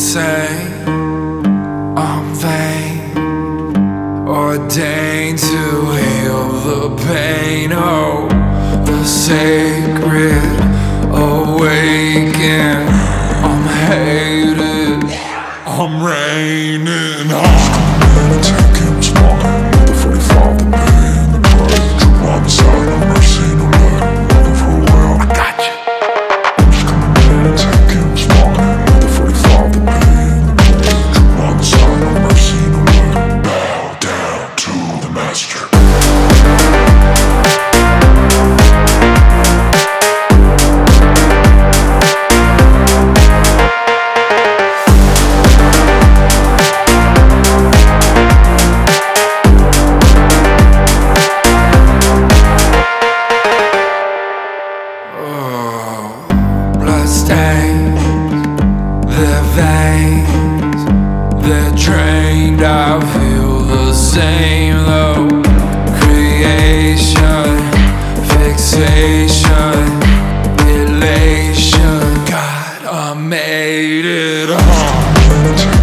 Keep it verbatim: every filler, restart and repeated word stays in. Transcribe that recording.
insane, I'm vain, ordained to heal the pain. Oh, the sacred awaken. I'm hated, I'm raining hard. Take him smoking with the forty-five, the pain, the pride, the true homicide, no mercy, no light, looking for a way out. I got you. Just coming in and take him smoking with the forty-five, the pain, the pride, the true homicide, no mercy, no light. Bow down to the master. Bloodstains, their veins, they're drained. I feel the same though. Creation, fixation, elation. God, I made it home.